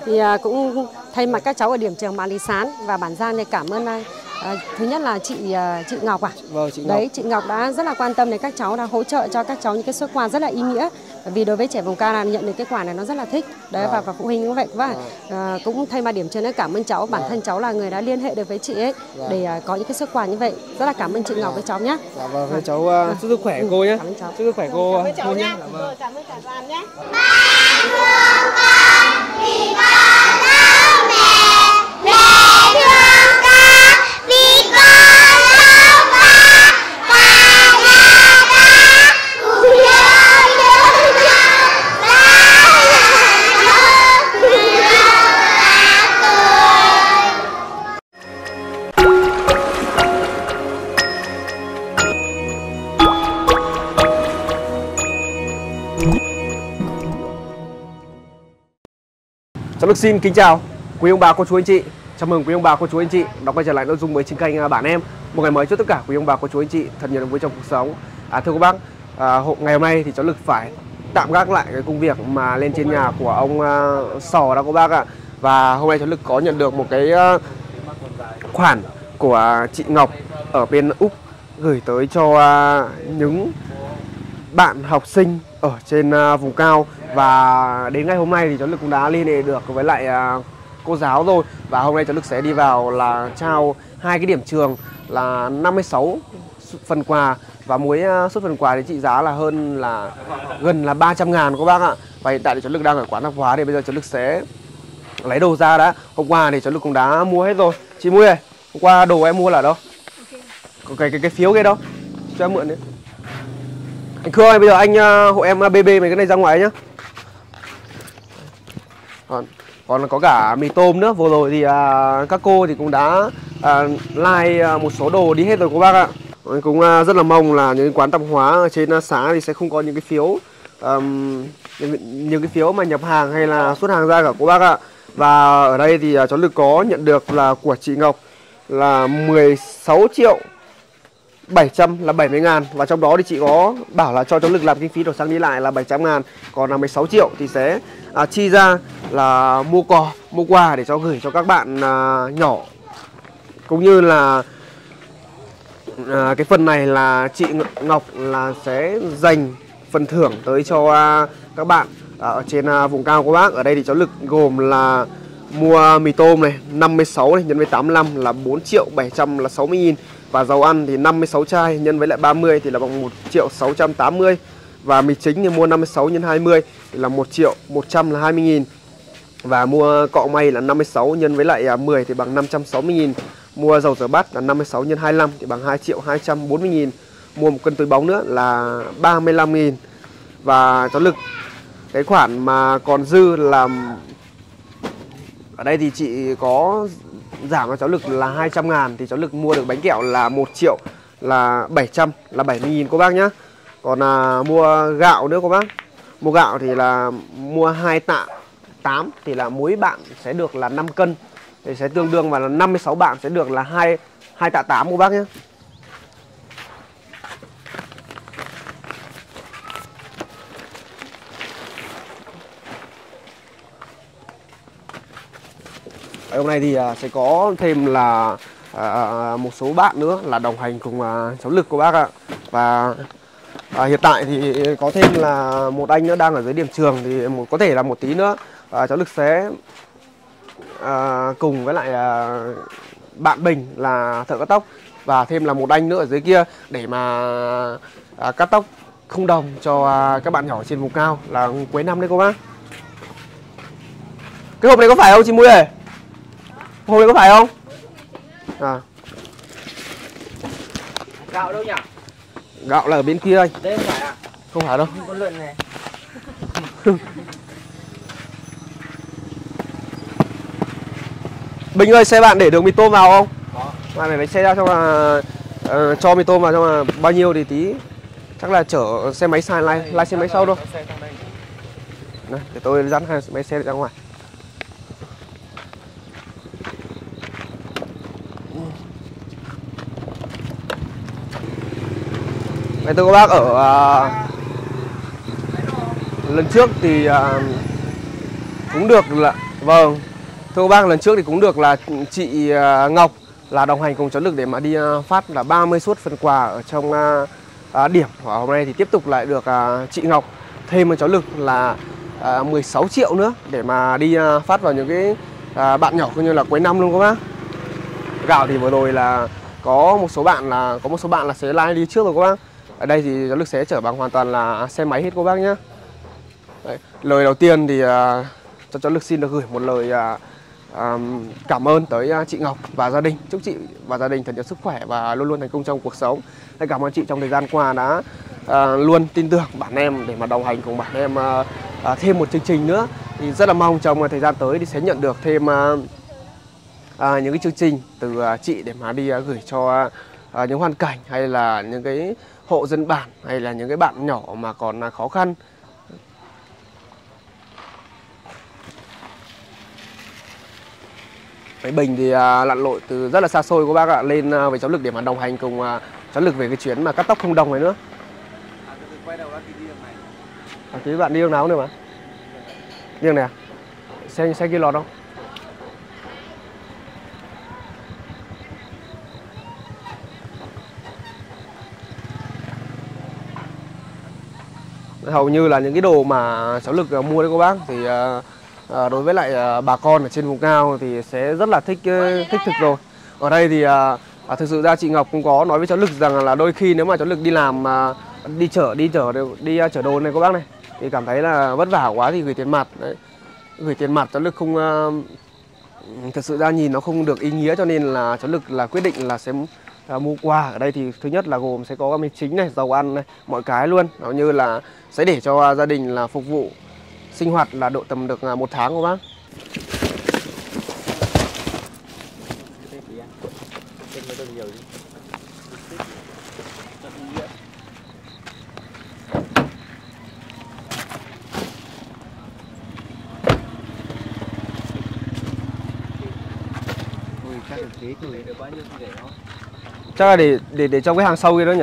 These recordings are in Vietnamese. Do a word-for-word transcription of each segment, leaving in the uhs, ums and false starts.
Thì cũng thay mặt các cháu ở điểm trường Mã Lý Sán và Bản Giang thì cảm ơn à, thứ nhất là chị chị Ngọc à. Vâng, chị Ngọc. Đấy, chị Ngọc đã rất là quan tâm đến các cháu, đã hỗ trợ cho các cháu những cái suất quà rất là ý nghĩa. Bởi vì đối với trẻ vùng cao là nhận được cái quà này nó rất là thích. Đấy, và, và phụ huynh cũng vậy. Và à, cũng thay mặt điểm trường để cảm ơn cháu, bản thân cháu là người đã liên hệ được với chị ấy để à, có những cái suất quà như vậy. Rất là cảm ơn chị Ngọc với cháu nhé. Dạ vâng, à, cháu uh, chúc sức khỏe cô nhé. Cảm ơn cháu. Chúc sức khỏe cô. Cảm ơn cháu nhé. Rồi, cảm ơn cả đoàn nhé. Cháu Đức xin kính chào quý ông bà cô chú anh chị. Chào mừng quý ông bà cô chú anh chị đã quay trở lại nội dung mới trên kênh Bản Em. Một ngày mới cho tất cả quý ông bà cô chú anh chị thật nhiều niềm vui trong cuộc sống. À, thưa các bác, à, ngày hôm nay thì cháu Lực phải tạm gác lại cái công việc mà lên trên nhà của ông uh, Sò đó các bác ạ. Và hôm nay cháu Lực có nhận được một cái uh, khoản của chị Ngọc ở bên Úc gửi tới cho uh, những bạn học sinh ở trên uh, vùng cao. Và đến ngày hôm nay thì cháu Lực cũng đã liên hệ được với lại uh, cô giáo rồi. Và hôm nay cháu Lực sẽ đi vào là trao hai cái điểm trường là năm mươi sáu phần quà. Và mỗi uh, suất phần quà thì trị giá là hơn là gần là ba trăm ngàn các bác ạ. Và hiện tại thì cháu Lực đang ở quán tạp hóa thì bây giờ cháu Lực sẽ lấy đồ ra đã. Hôm qua thì cháu Lực cũng đã mua hết rồi. Chị Mui ơi, hôm qua đồ em mua là ở đâu? Okay. Cái, cái, cái phiếu kia đâu? Cho em mượn đi. Anh Khương ơi, bây giờ anh uh, hộ em bê bê mấy cái này ra ngoài nhá. Còn, còn có cả mì tôm nữa. Vừa rồi thì à, các cô thì cũng đã à, like à, một số đồ đi hết rồi cô bác ạ. Mình cũng à, rất là mong là những quán tạp hóa ở trên à, xã thì sẽ không có những cái phiếu um, những, những cái phiếu mà nhập hàng hay là xuất hàng ra cả cô bác ạ. Và ở đây thì à, cháu Lực có nhận được là của chị Ngọc là mười sáu triệu bảy trăm là bảy mươi ngàn. Và trong đó thì chị có bảo là cho cháu Lực làm kinh phí đổ xăng đi lại là bảy trăm ngàn. Còn là mười sáu triệu thì sẽ à, chi ra là mua cò, mua quà để cho gửi cho các bạn à, nhỏ. Cũng như là à, cái phần này là chị Ngọc là sẽ dành phần thưởng tới cho à, các bạn à, ở trên à, vùng cao của bác. Ở đây thì cháu Lực gồm là mua mì tôm này năm mươi sáu này nhân với tám mươi lăm là bốn triệu bảy trăm là sáu mươi nghìn. Và dầu ăn thì năm mươi sáu chai nhân với lại ba mươi thì là bằng một triệu sáu trăm tám mươi. Và mì chính thì mua năm mươi sáu nhân hai mươi thì là một triệu một trăm là hai mươi nghìn. Và mua cọ may là năm mươi sáu nhân với lại mười thì bằng năm trăm sáu mươi nghìn. Mua dầu rửa bát là năm mươi sáu nhân hai mươi lăm thì bằng hai triệu hai trăm bốn mươi nghìn. Mua một cân túi bóng nữa là ba mươi lăm nghìn. Và cháu Lực cái khoản mà còn dư là ở đây thì chị có giảm cho cháu Lực là hai trăm ngàn. Thì cháu Lực mua được bánh kẹo là một triệu là bảy trăm là bảy mươi nghìn cô bác nhá. Còn à, mua gạo nữa cô bác. Mua gạo thì là mua hai tạ tám thì là mỗi bạn sẽ được là năm cân. Thì sẽ tương đương và là năm mươi sáu bạn sẽ được là hai hai tạ tám cô bác nhé. Hôm nay thì sẽ có thêm là à, một số bạn nữa là đồng hành cùng à, cháu Lực cô bác ạ. Và à, hiện tại thì có thêm là một anh nữa đang ở dưới điểm trường. Thì một, có thể là một tí nữa à, cháu Lực sẽ à, cùng với lại à, bạn Bình là thợ cắt tóc. Và thêm là một anh nữa ở dưới kia để mà à, cắt tóc không đồng cho à, các bạn nhỏ trên vùng cao là cuối năm đấy cô bác. Cái hộp này có phải không chị Mui ơi? Hộp này có phải không? À. Gạo đâu nhỉ? Gạo là ở bên kia anh. Đây không phải à? Không phải đâu. Không có lượn này. Bình ơi, xe bạn để được mì tôm vào không? Có. Bạn phải lấy xe ra cho là uh, cho mì tôm vào cho là bao nhiêu thì tí. Chắc là chở xe máy sai lai, lai xe máy sau đâu. Này, để tôi dắt hai máy xe ra ngoài. Đây thưa các bác, ở uh, lần trước thì uh, cũng được là Vâng, thưa các bác, lần trước thì cũng được là chị Ngọc là đồng hành cùng cháu Lực để mà đi phát là ba mươi suất phần quà ở trong uh, điểm. Và hôm nay thì tiếp tục lại được uh, chị Ngọc thêm cho cháu Lực là uh, mười sáu triệu nữa để mà đi uh, phát vào những cái uh, bạn nhỏ cũng như là cuối năm luôn các bác. Gạo thì vừa rồi là có một số bạn là có một số bạn là sẽ like đi trước rồi các bác. Ở đây thì cháu Lực sẽ chở bằng hoàn toàn là xe máy hết các bác nhé. Đấy, lời đầu tiên thì uh, cho cháu Lực xin được gửi một lời uh, um, cảm ơn tới uh, chị Ngọc và gia đình. Chúc chị và gia đình thật nhiều sức khỏe và luôn luôn thành công trong cuộc sống. Đây, cảm ơn chị trong thời gian qua đã uh, luôn tin tưởng bản em để mà đồng hành cùng bản em uh, uh, thêm một chương trình nữa. Thì rất là mong trong uh, thời gian tới thì sẽ nhận được thêm uh, uh, những cái chương trình từ uh, chị để mà đi uh, gửi cho uh, những hoàn cảnh hay là những cái hộ dân bản hay là những cái bạn nhỏ mà còn uh, khó khăn. Cái bình thì à, lặn lội từ rất là xa xôi các bác ạ, lên à, với cháu Lực để mà đồng hành cùng à, cháu Lực về cái chuyến mà cắt tóc không đồng này nữa. À, tí bạn đi đường nào nữa mà? Đi đường này à? Xe, xe kia lọt không? Hầu như là những cái đồ mà cháu Lực uh, mua đấy các bác thì uh, uh, đối với lại uh, bà con ở trên vùng cao thì sẽ rất là thích uh, thích thực rồi. Ở đây thì uh, uh, thực sự ra chị Ngọc cũng có nói với cháu Lực rằng là đôi khi nếu mà cháu Lực đi làm uh, đi chở đi chở đi uh, chở đồ này các bác này thì cảm thấy là vất vả quá thì gửi tiền mặt đấy. Gửi tiền mặt cháu Lực không uh, thực sự ra nhìn nó không được ý nghĩa, cho nên là cháu Lực là quyết định là sẽ À, mua quà. Ở đây thì thứ nhất là gồm sẽ có mì chính này, dầu ăn này, mọi cái luôn, nó như là sẽ để cho gia đình là phục vụ sinh hoạt là độ tầm được một tháng của bác. Chắc là để để để trong cái hàng sau kia đó nhỉ?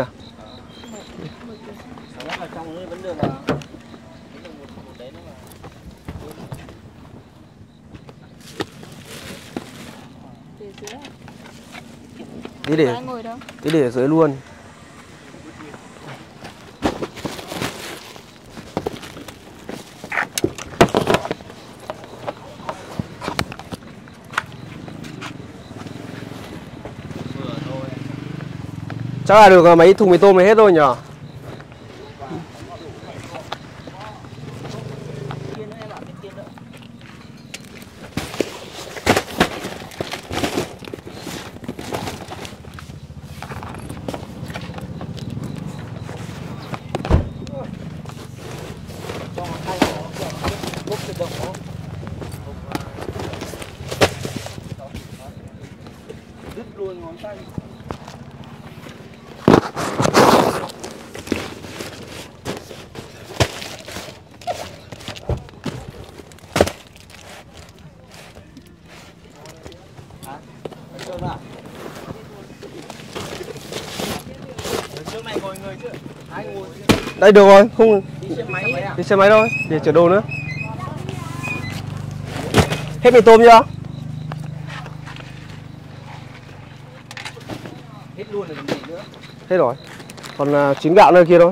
Tí để tí để ở dưới luôn. Chắc là được mấy thùng mì tôm này hết rồi nhỉ? Đứt luôn ngón tay. Đây được rồi, không đi xe máy, đi xe máy thôi, để chở đồ nữa. Hết mì tôm chưa? Hết luôn rồi còn gì nữa. Hết rồi. Còn uh, trứng gạo nơi kia thôi.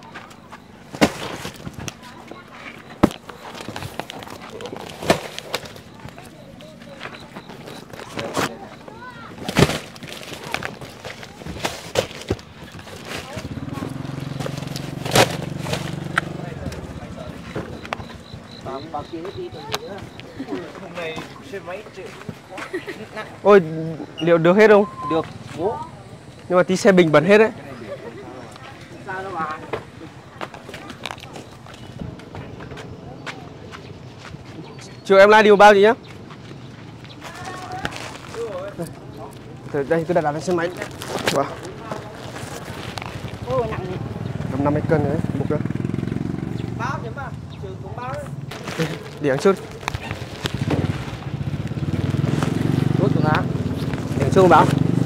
Ôi, liệu được hết không? Được. Nhưng mà tí xe bình bẩn hết đấy. Chiều em like đi một bao gì nhá. Từ đây cứ đặt đặt lên xe máy. Wow. Tầm năm mươi cân đấy, một cân. Báo nhắm à? Trừ cũng báo đấy. Điểm trước. Tốt xuống á. Điểm trước báo.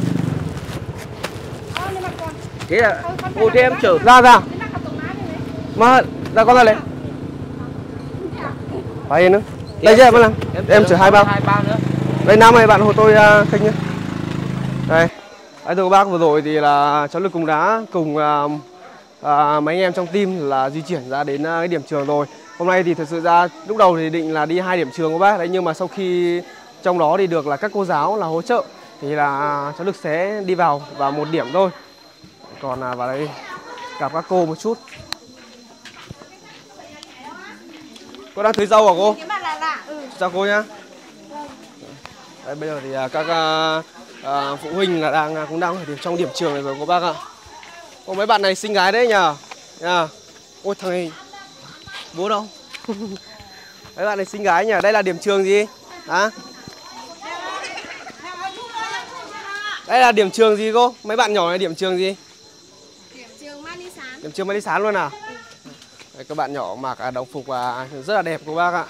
Thế là ô thế em chở ra ra. Mà ra con ra lấy. Phải nữa. Đây chứ em làm. Em, em chở hai bao. Hai bao nữa. Đây Nam ơi, bạn hộ tôi uh, kênh nhé. Đây. Đấy, thưa các bác, vừa rồi thì là cháu Lực cũng đã cùng uh, uh, mấy anh em trong team là di chuyển ra đến uh, cái điểm trường rồi. Hôm nay thì thật sự ra lúc đầu thì định là đi hai điểm trường các bác đấy, nhưng mà sau khi trong đó thì được là các cô giáo là hỗ trợ thì là cháu Lực sẽ đi vào vào một điểm thôi. Còn là vào đây gặp các cô một chút. Cô đang tưới dâu à cô? Chào cô nhá. Đấy, bây giờ thì các uh, uh, phụ huynh là đang cũng đang ở trong điểm trường này rồi cô bác ạ. Ô, mấy bạn này xinh gái đấy nhờ. Nhờ. Ôi thằng này bố đâu? Mấy bạn này xinh gái nhỉ? Đây là điểm trường gì? Hả? Đây là điểm trường gì cô? Mấy bạn nhỏ này điểm trường gì? Điểm trường Mai Đi Sán. Điểm trường Mai Đi Sán luôn à? Đấy, các bạn nhỏ mặc à, đồng phục à, rất là đẹp cô bác ạ.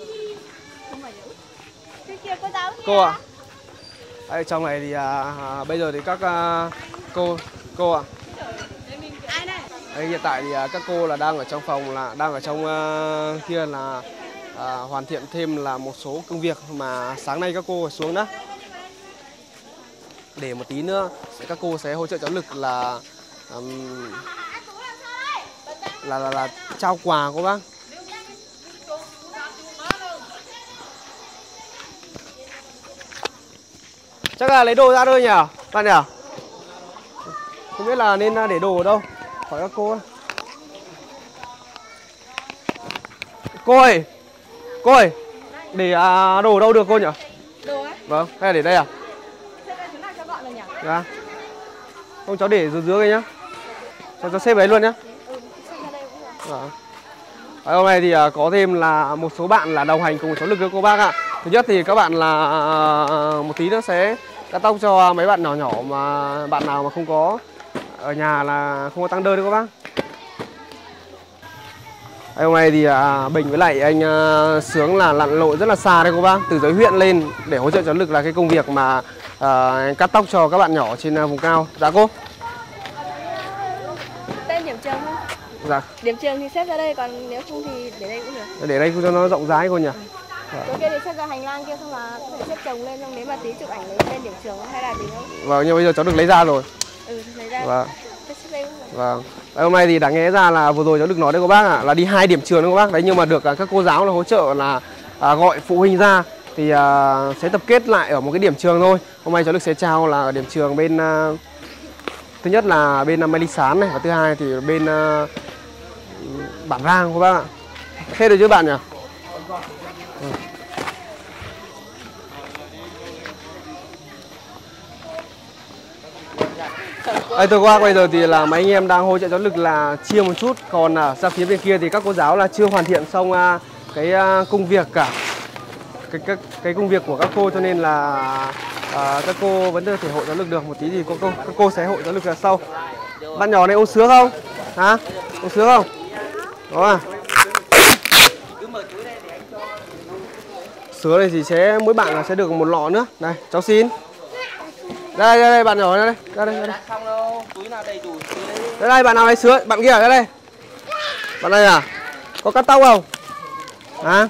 Cô ạ. À? Đây, trong này thì à, à, bây giờ thì các à, cô cô ạ. À? Đây, hiện tại thì à, các cô là đang ở trong phòng là đang ở trong à, kia là à, hoàn thiện thêm là một số công việc mà sáng nay các cô xuống đó. Để một tí nữa các cô sẽ hỗ trợ cháu Lực là um, là, là là trao quà cô bác. Chắc là lấy đồ ra thôi nhỉ bạn nhỉ? Không biết là nên để đồ ở đâu, hỏi các cô. Cô ơi, cô ơi, để à, đồ ở đâu được cô nhỉ? Đồ á? Vâng, hay là để đây à? Xếp đây chúng ta cho gọn rồi nhỉ? Dạ. Không, cháu để dưới dưới đây nhá. Cho cháu xếp đấy luôn nhá. Ừ, xếp ra đây cũng được. Dạ. Đấy, hôm nay thì à, có thêm là một số bạn là đồng hành cùng cháu Lực với cô bác ạ. Thứ nhất thì các bạn là à, một tí nữa sẽ cắt tóc cho mấy bạn nhỏ nhỏ mà bạn nào mà không có ở nhà là không có tăng đơn đấy các bác. Đấy, hôm nay thì à, Bình với lại anh à, Sướng là lặn lội rất là xa đây cô bác, từ dưới huyện lên để hỗ trợ cháu Lực là cái công việc mà à, cắt tóc cho các bạn nhỏ trên à, vùng cao. Dạ cô. Tên điểm trường không? Dạ. Điểm trường thì xếp ra đây, còn nếu không thì để đây cũng được. Để đây cho nó rộng rãi cô nhỉ. Dạ. Chỗ kia thì xếp ra hành lang kia, xong là có thể xếp chồng lên, xong nếu mà tí chụp ảnh lấy tên điểm trường hay là gì nữa. Vâng, nhưng bây giờ cháu được lấy ra rồi. Ừ, lấy ra. Vâng. Xếp đây cũng được. Vâng. Đấy, hôm nay thì đã nghe ra là vừa rồi cháu được nói đấy cô bác ạ, à, là đi hai điểm trường đấy cô bác. Đấy, nhưng mà được các cô giáo là hỗ trợ là à, gọi phụ huynh ra thì à, sẽ tập kết lại ở một cái điểm trường thôi. Hôm nay cháu Lực sẽ trao là ở điểm trường bên à, thứ nhất là bên Mai Đi Sán này, và thứ hai thì bên à, Bản Rang cô bác ạ. Thế được chưa bạn nhỉ? Ừ. Đây, tôi qua bây giờ thì là mấy anh em đang hỗ trợ cháu Lực là chia một chút, còn ở ra phía bên kia thì các cô giáo là chưa hoàn thiện xong uh, cái uh, công việc cả cái, cái cái công việc của các cô, cho nên là uh, các cô vẫn có thể hộ cháu Lực được. Một tí thì cô, cô các cô sẽ hộ cháu Lực là sau. Bạn nhỏ này uống sữa không? Hả? Uống sữa không? Đó à? Sữa này thì sẽ mỗi bạn là sẽ được một lọ nữa. Đây, cháu xin. Đây, đây, đây, bạn nhỏ đây, ra đây, ra đây. Không đâu, túi nào đầy đủ. Đây, đây, bạn nào lấy sữa, bạn kia ở đây, đây. Bạn này à? Có cắt tóc không? Hả?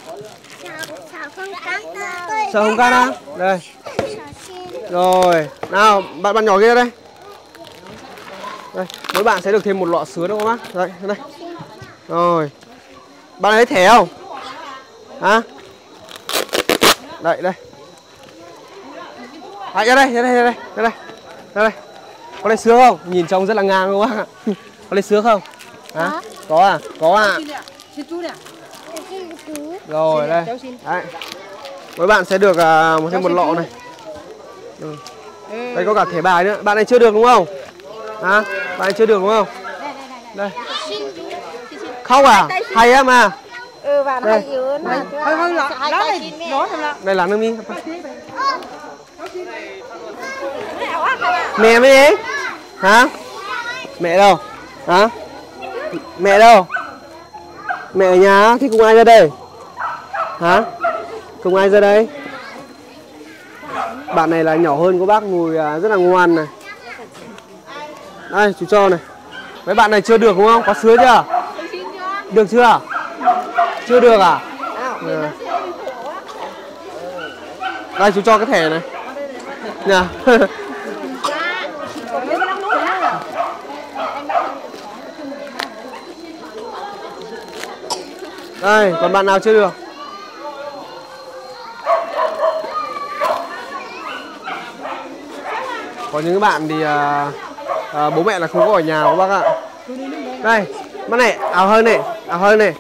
Sợ không cắt á? Đây. Rồi, nào, bạn bạn nhỏ kia đây. Đây, mỗi bạn sẽ được thêm một lọ sữa nữa các bác. Đây, đây. Rồi. Bạn lấy thẻ không? Hả? Đây, đây. À, ra đây, ra đây, ra đây, ra đây, ra đây. Có lấy sữa không? Nhìn trông rất là ngang đúng không ạ? Có lấy sữa không? Hả? Có à? Có à? Rồi đây. Đấy. Mỗi bạn sẽ được uh, một thêm một lọ này. Ừ. Đây có cả thẻ bài nữa. Bạn này chưa được đúng không? Hả? Bạn này chưa được đúng không? Đây. Không à? Hay á mà. Ừ, bạn hay yếu mà. Hơi hơi lọ, đó này, nó thầm lọ. Đây là nước mi. Mẹ mới ấy. Hả? Mẹ đâu? Hả? Mẹ đâu? Mẹ ở nhà thì cùng ai ra đây? Hả? Cùng ai ra đây? Bạn này là nhỏ hơn của bác, Mùi rất là ngoan này. Đây, chú cho này. Mấy bạn này chưa được đúng không? Có sứa chưa? Được chưa? Chưa được à? Ừ. Đây chú cho cái thẻ này. Nha. Đây, còn bạn nào chưa được? Có những bạn thì à, à, bố mẹ là không có ở nhà các bác ạ. Đây, mắt này, áo hơn này, áo hơn này.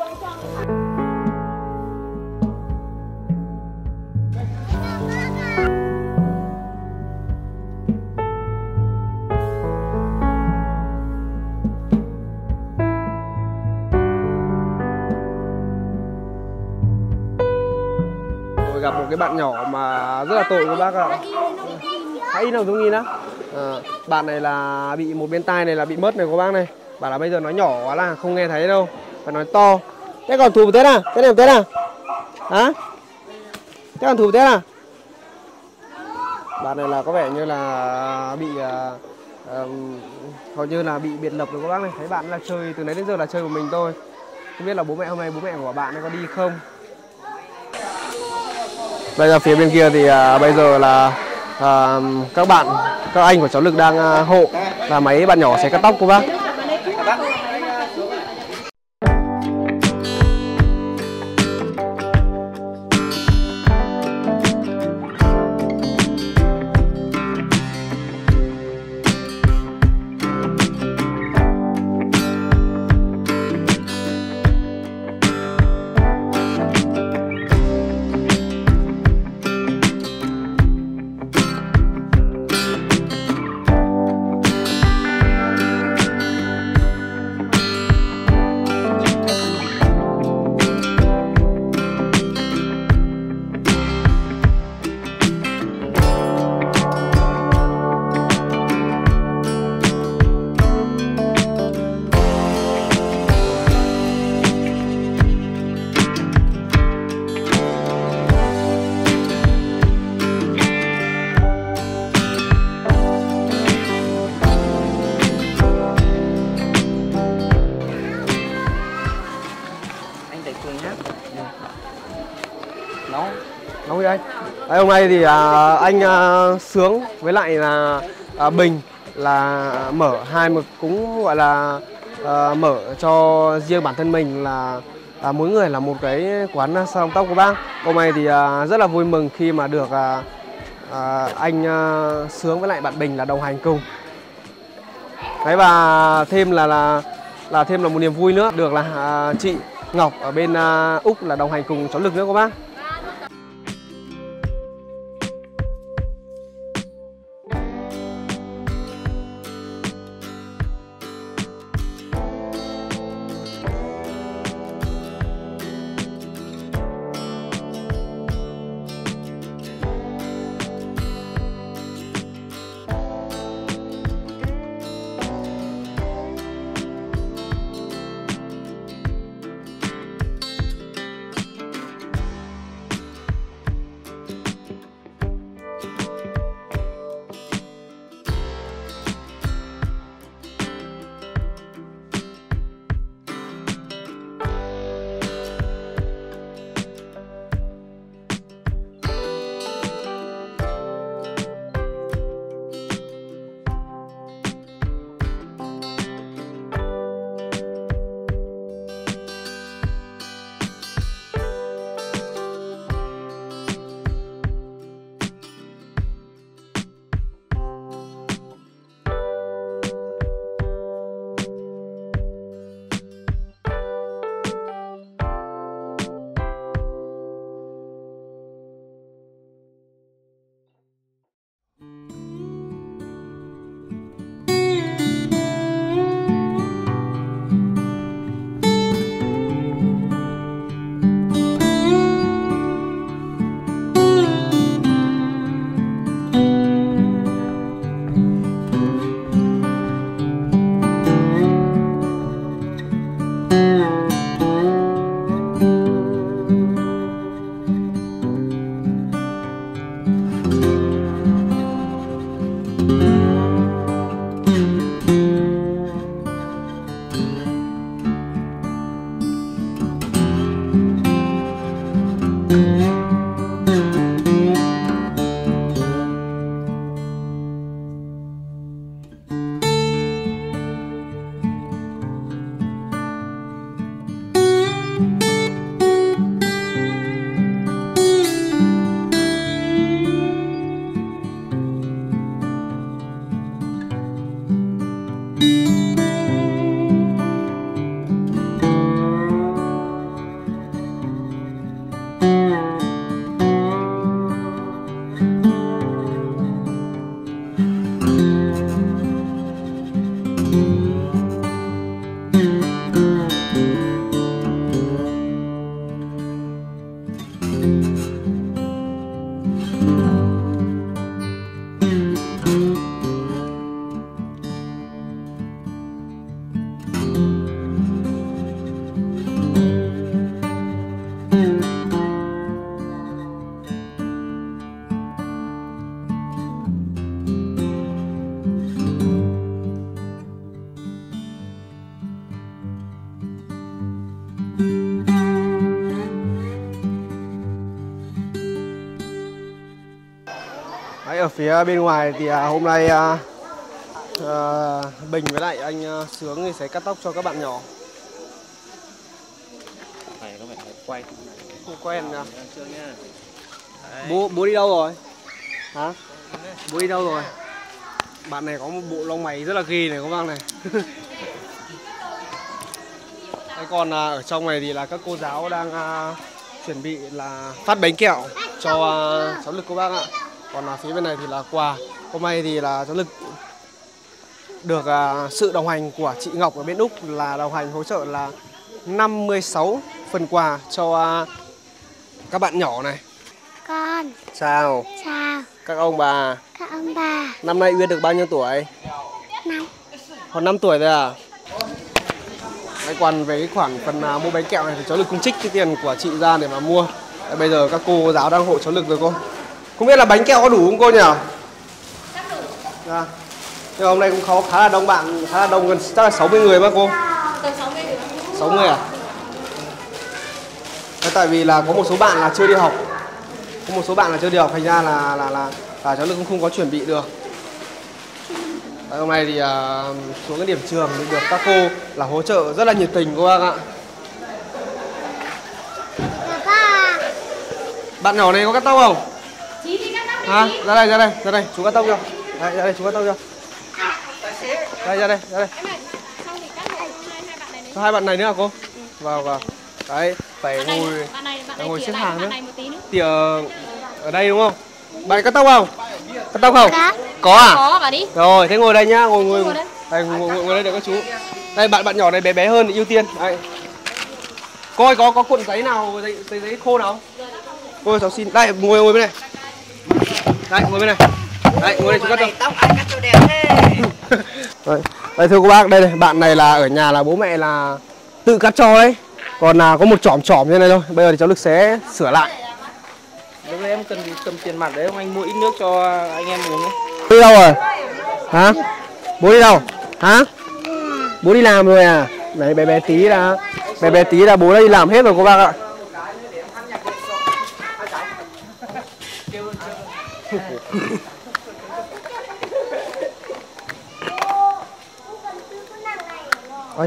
Tôi gặp một cái bạn nhỏ mà rất là tội các bác ạ. Hãy in nào Dung nhìn á. À, bạn này là bị một bên tai này là bị mất này các bác này. Bảo là bây giờ nói nhỏ quá là không nghe thấy đâu, phải nói to. Thế còn thù một Tết à? Thế này một Tết à? Hả? Thế còn thù một Tết à? Bạn này là có vẻ như là bị uh, uh, hầu như là bị biệt lập rồi các bác này. Thấy bạn là chơi từ nãy đến giờ là chơi của mình thôi. Không biết là bố mẹ hôm nay bố mẹ của bạn ấy có đi không? Đây là phía bên kia thì uh, bây giờ là uh, các bạn, các anh của cháu Lực đang uh, hộ là mấy bạn nhỏ sẽ cắt tóc cô bác. Nấu Nấu gì anh? Đấy, hôm nay thì à, anh à, Sướng với lại là à, Bình là mở hai một cũng gọi là à, mở cho riêng bản thân mình là à, mỗi người là một cái quán salon tóc của bác. Hôm nay thì à, rất là vui mừng khi mà được à, à, anh à, Sướng với lại bạn Bình là đồng hành cùng. Đấy, và thêm là là là thêm là một niềm vui nữa được là à, chị Ngọc ở bên à, Úc là đồng hành cùng cháu Lực nữa các bác. Đấy, ở phía bên ngoài thì à, hôm nay à, à, Bình với lại anh à, Sướng thì sẽ cắt tóc cho các bạn nhỏ. Này có phải quay Không quen nha. Bố bố đi đâu rồi? Hả? Bố đi đâu rồi? Bạn này có một bộ lông mày rất là ghê này các bác này. Đấy, còn à, ở trong này thì là các cô giáo đang à, chuẩn bị là phát bánh kẹo cho à, cháu Lực cô bác ạ. Còn ở phía bên này thì là quà. Hôm nay thì là cháu Lực được à, sự đồng hành của chị Ngọc ở bên Úc là đồng hành hỗ trợ là năm mươi sáu phần quà cho à, các bạn nhỏ này. Con. Chào. Chào. Các ông bà. Các ông bà. Năm nay Uyên được bao nhiêu tuổi? Năm. Còn năm tuổi thôi à? Đấy, còn về cái khoản phần à, mua bánh kẹo này thì cháu Lực cũng trích cái tiền của chị ra để mà mua. Đấy, bây giờ các cô giáo đang hộ cháu Lực rồi cô. Không biết là bánh kẹo có đủ không cô nhỉ? Chắc đủ. Dạ. Nhưng hôm nay cũng có khá là đông bạn, khá là đông, gần chắc là sáu mươi người mà cô. Tầm sáu mươi người. sáu mươi à? Đấy, tại vì là có một số bạn là chưa đi học. Có một số bạn là chưa đi học, thành ra là là là, là cháu Lực cũng không có chuẩn bị được. Đấy, hôm nay thì uh, xuống cái điểm trường thì được các cô là hỗ trợ rất là nhiệt tình cô bác ạ. Ba. Bạn nhỏ này có cắt tóc không? Chí đi cắt tóc đi. Hả? Ra đây, ra đây, ra đây, chú cắt tóc cho. Đây, ra đây, chú cắt tóc cho. Đây, ra đây, ra đây. Em ơi, xong thì cắt hai hai bạn này nữa. Cho hai bạn này nữa hả cô? Vào vào. Đấy, phải Bạn này, ngồi bạn này, bạn phải này ngồi tỉa xếp lại, hàng nữa. bạn này một tí nữa. Tỉa ở đây đúng không? Bạn cắt tóc không? Cắt tóc không? Có. Có à? Có bà đi. Rồi, thế ngồi đây nhá, ngồi ngồi. Ngồi đây. Đây, ngồi, ngồi, ngồi đây để các chú. Đây, bạn bạn nhỏ này bé bé hơn thì ưu tiên. Đây. Cô ơi, có có cuộn giấy nào, giấy giấy, giấy khô nào không? Cô ơi, cháu xin. Đây, ngồi ngồi bên này. Đây, ngồi bên này. Đây, ngồi đây chú cắt cho. Tóc ai cắt cho đẹp thế. Đây, đây thưa cô bác, đây này, bạn này là ở nhà là bố mẹ là tự cắt cho đấy. Còn là có một chỏm chỏm như này thôi. Bây giờ thì cháu Lực sẽ sửa lại. Lúc đấy em cần cầm tiền mặt đấy không anh, mua ít nước cho anh em uống ấy. Đi đâu rồi? Hả? Bố đi đâu? Hả? Bố đi làm rồi à? Đấy, bé bé tí là bé bé tí là bố đã đi làm hết rồi cô bác ạ. Ôi.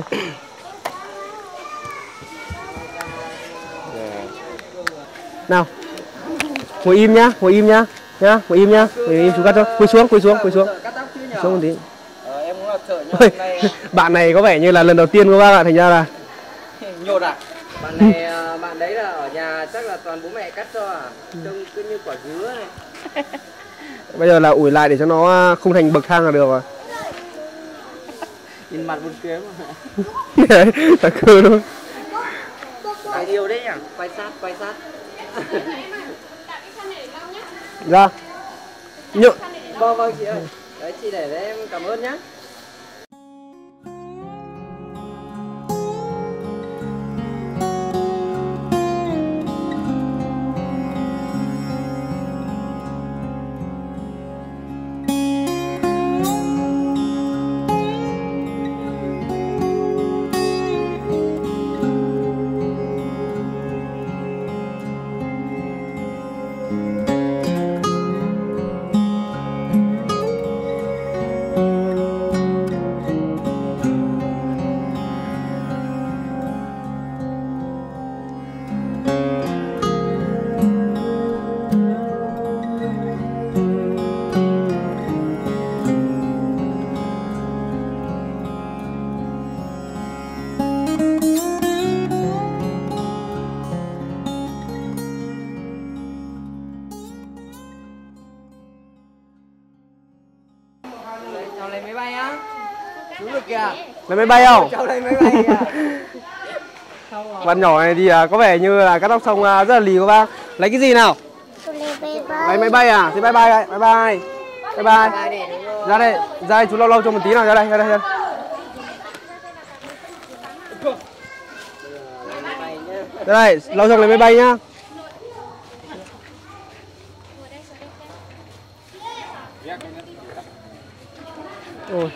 Nào. Ngồi im nhá, ngồi im nhá. Nhá, ngồi im nhá. Ngồi im chú cắt cho. Cúi xuống, cúi xuống, cúi xuống. Cúi xuống một tí. Ờ, em cũng là thợ nhá. Ôi, Hôm nay bạn này có vẻ như là lần đầu tiên cô bác ạ, thành ra là nhột à? Bạn này, bạn đấy là ở nhà chắc là toàn bố mẹ cắt cho à? Trông cứ như quả dứa này. bây giờ là ủi lại để cho nó không thành bậc thang là được rồi. Nhìn mặt buồn cười mà. Đấy, thật cười luôn. Ai yêu đấy nhỉ? Quay sát, quay sát. Ra. Nhự. Vâng vâng chị ơi. Đấy chị để đấy em cảm ơn nhá. Cháu lấy máy bay á. Chú được kìa. Lấy máy bay không? Cháu lấy máy bay kìa. Bạn nhỏ này thì à, có vẻ như là cắt tóc xong à, rất là lì cô bác. Lấy cái gì nào? Tôi lấy máy bay. Lấy máy bay à? Thì bye bye đây, bye bye. Bye bye. Ra đây, ra đây chú lâu lâu cho một tí nào, ra đây, ra đây. Ra đây. Ra đây, lâu xong lấy máy bay nhá. Ôi.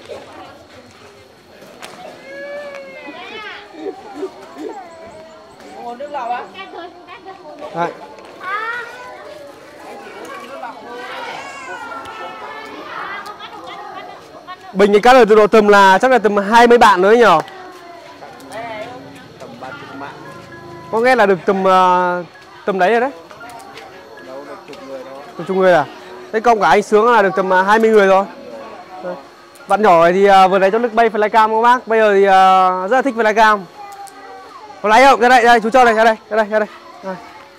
Nguồn nước lọc á? Đấy. Bình thì cắt ở độ tầm là chắc là tầm hai mươi bạn nữa nhỉ? Tầm ba chục bạn. Có nghe là được tầm uh, tầm đấy rồi đấy. Đâu được chục người thôi. Tầm chục người à? Thế công cả anh Sướng là được tầm uh, hai mươi người rồi. Đấy. Bạn nhỏ này thì uh, vừa nãy cho nước bay flycam các bác. Bây giờ thì uh, rất là thích flycam. Có lấy không? Ra đây, đây, chú cho này, ra đây, ra đây, ra đây. Đây.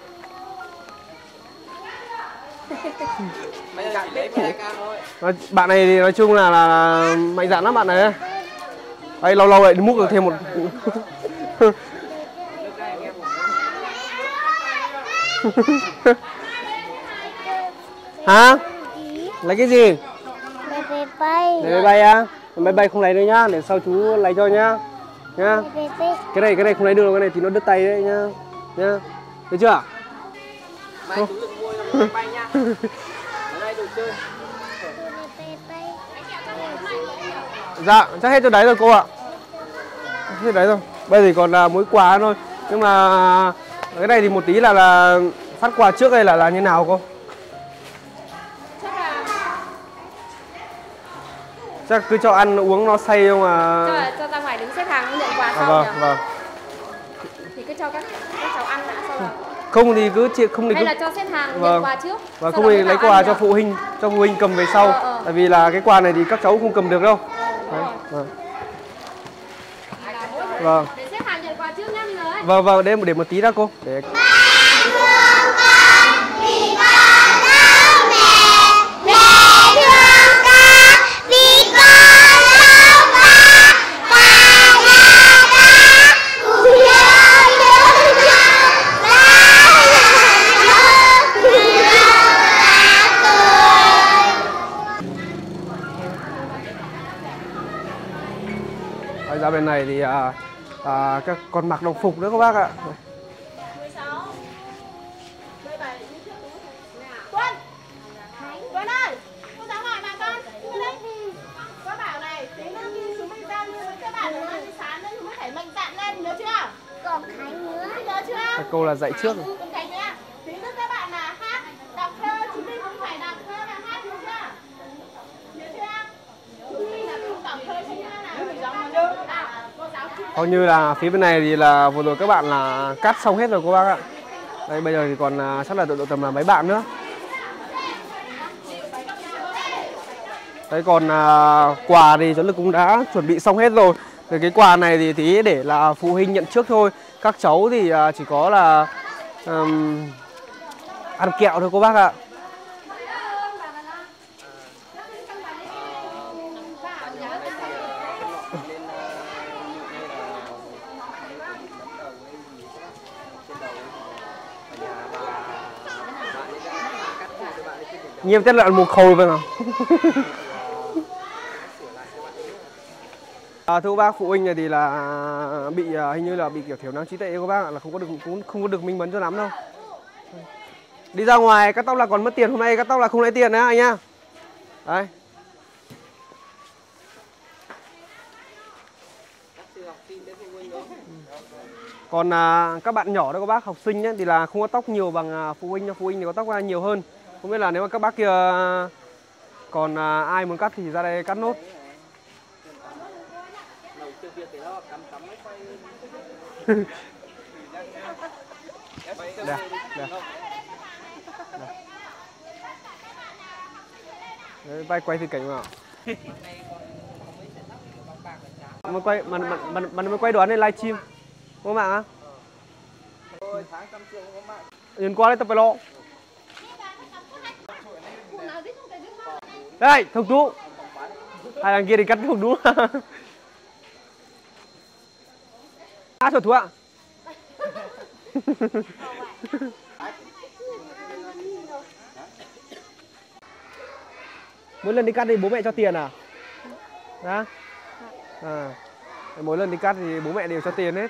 Bây giờ chỉ lấy flycam thôi. Bạn này thì nói chung là, là, là mạnh dạn lắm bạn này. Đây lâu lâu lại múc được thêm một hả? Lấy cái gì? Bê bay. Để bay á? Máy bay không lấy nữa nhá, để sau chú lấy cho nhá. Nhá. Cái này cái này không lấy được đâu, cái này thì nó đứt tay đấy nhá. Nhá. Được chưa? Mai chú đừng mua cho máy bay nha. Ở đây đồ chơi. Dạ, chắc hết chỗ đấy rồi cô ạ. Hết đấy rồi. Bây giờ còn là mỗi quà thôi. Nhưng mà cái này thì một tí là là phát quà trước hay là là như nào cô? Chắc cứ cho ăn uống nó say không à? Cho, cho ra ngoài đứng xếp hàng nhận quà À, sau vâng, nhỉ? vâng. Thì cứ cho các, các cháu ăn đã sau rồi. Không thì cứ chị không thì Hay cứ là cho xếp hàng vâng. nhận quà trước. Và không thì lấy quà cho phụ huynh, cho phụ huynh cầm về sau. Ờ, ờ. Tại vì là cái quà này thì các cháu không cầm được đâu. Đấy, vâng. Vâng. Để xếp hàng nhận quà trước nhá bây giờ ấy. Vâng vâng, để để một tí đã cô. Để ra bên này thì à, à, các con mặc đồng phục nữa các bác ạ. Tuấn, Tuấn ơi, cô giáo gọi bà con, đưa đây. Có bảo này, tí nữa khi chúng mình giao lưu với các bạn ở ăn sáng nữa chúng mới phải mạnh dạn lên, nhớ chưa? Còn Khánh nữa. Nhớ chưa? Các cô là dạy trước. Còn Khánh nữa. Tí nữa các bạn là hát, đọc thơ, chúng mình cũng phải đọc thơ và hát nhớ chưa? Nhớ chưa? Chúng mình là cùng đọc thơ chúng ta là cô giáo nhớ. À, cô giáo chưa? Hầu như là phía bên này thì là vừa rồi các bạn là cắt xong hết rồi cô bác ạ. Đây bây giờ thì còn à, chắc là độ, độ tầm là mấy bạn nữa. Đấy còn à, quà thì cháu Lực cũng đã chuẩn bị xong hết rồi. Thì cái quà này thì tí để là phụ huynh nhận trước thôi. Các cháu thì à, chỉ có là um, ăn kẹo thôi cô bác ạ. Nhiều chất lợn mù khôi phải không? À, thưa các bác, phụ huynh này thì là bị hình như là bị kiểu thiểu năng trí tuệ các bác ạ, là không có được cũng không có được minh mẫn cho lắm đâu. Đi ra ngoài cắt tóc là còn mất tiền, hôm nay cắt tóc là không lấy tiền nữa anh nhá. Đấy. Còn à, các bạn nhỏ đó các bác học sinh ấy, thì là không có tóc nhiều bằng à, phụ huynh, phụ huynh thì có tóc nhiều hơn. Không biết là nếu mà các bác kia còn à, ai muốn cắt thì ra đây cắt nốt. Đây, đây. Đấy, bay quay thì cảnh nào. Mà quay mà mà mà, mà mới quay đoán lên livestream. Có mạng á? Nhìn qua đây tập phải lộ. Đây, thằng Tú. Hai thằng kia thì cắt thằng Tú. À, chuột Tú ạ. Mỗi lần đi cắt thì bố mẹ cho tiền à? Đó. À. Mỗi lần đi cắt thì bố mẹ đều cho tiền hết.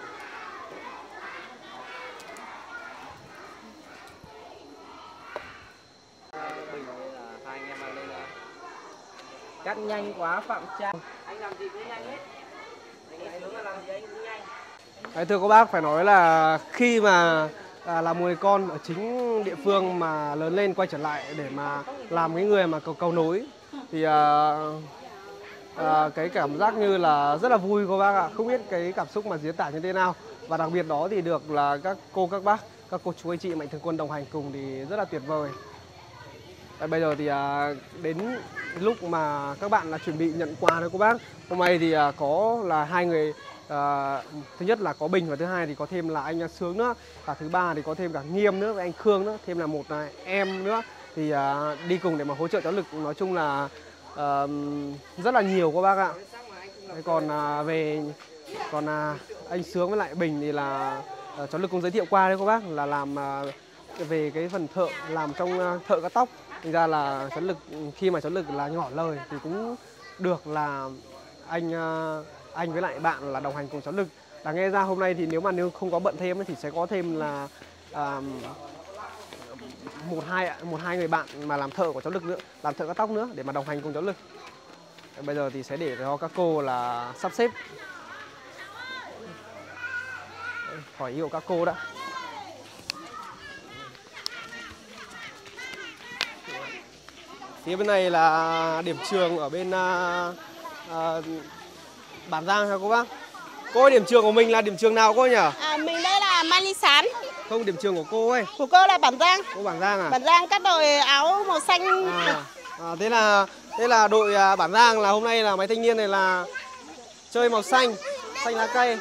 Cắt nhanh quá Phạm Trang. Anh làm gì cũng nhanh hết. Anh Sướng là làm gì anh cũng nhanh. Đấy, thưa các bác, phải nói là khi mà à, là một người con ở chính địa phương mà lớn lên quay trở lại để mà làm cái người mà cầu cầu nối thì à, à, cái cảm giác như là rất là vui cô bác ạ. Không biết cái cảm xúc mà diễn tả như thế nào. Và đặc biệt đó thì được là các cô, các bác, các cô chú anh chị mạnh thường quân đồng hành cùng thì rất là tuyệt vời. Và bây giờ thì à, đến lúc mà các bạn là chuẩn bị nhận quà đấy cô bác. Hôm nay thì à, có là hai người, à, thứ nhất là có Bình và thứ hai thì có thêm là anh Sướng nữa. Và thứ ba thì có thêm cả Nghiêm nữa và anh Khương nữa, thêm là một là em nữa. Thì à, đi cùng để mà hỗ trợ cháu Lực, nói chung là à, rất là nhiều cô bác ạ. Đấy, còn à, về còn à, anh Sướng với lại Bình thì là à, cháu Lực cũng giới thiệu qua đấy cô bác, là làm à, về cái phần thợ, làm trong à, thợ cắt tóc. Thành ra là cháu Lực khi mà cháu Lực là ngỏ lời thì cũng được là anh à, anh với lại bạn là đồng hành cùng cháu Lực. Là nghe ra hôm nay thì nếu mà nếu không có bận thêm thì sẽ có thêm là à, một hai một hai người bạn mà làm thợ của cháu Lực nữa, làm thợ cắt tóc nữa để mà đồng hành cùng cháu Lực. Bây giờ thì sẽ để cho các cô là sắp xếp, hỏi ý của các cô đã. Phía bên này là điểm trường ở bên uh, uh, Bản Giang hả cô bác? Cô ơi, điểm trường của mình là điểm trường nào cô nhỉ? À, mình đây là Mai Ly Sán. Không, điểm trường của cô ấy. Của cô là Bản Giang. Cô Bản Giang à? Bản Giang cắt đội áo màu xanh. À, à, thế là thế là đội à, Bản Giang là hôm nay là mấy thanh niên này là chơi màu xanh, xanh lá cây.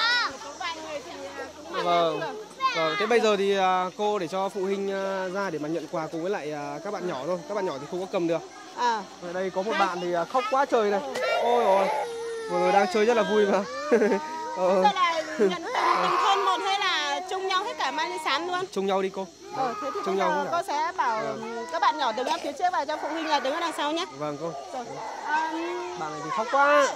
Vâng. Vâng, thế bây giờ thì à, cô để cho phụ huynh à, ra để mà nhận quà cùng với lại à, các bạn nhỏ thôi. Các bạn nhỏ thì không có cầm được. À. Ở đây có một bạn thì à, khóc quá trời này. Ôi ôi. Vừa rồi đang chơi rất là vui mà. ờ. Đây là nhận từng thôn một hay là chung nhau hết cả Mai Ly Sán luôn? Chung nhau đi cô. Ờ, thế thì chung nhau cô sẽ bảo vâng. các bạn nhỏ đứng ở phía trước và cho phụ huynh là đứng ở đằng sau nhé. Vâng cô. Rồi. À... Bạn này thì khóc quá.